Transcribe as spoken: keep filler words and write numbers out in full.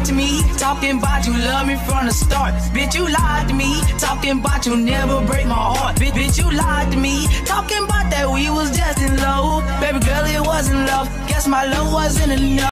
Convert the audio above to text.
lied to me, talking about you love me from the start. Bitch, you lied to me, talking about you never break my heart. Bitch, bitch, you lied to me, talking about that we was just in love. Baby girl, it wasn't love. Guess my love wasn't enough.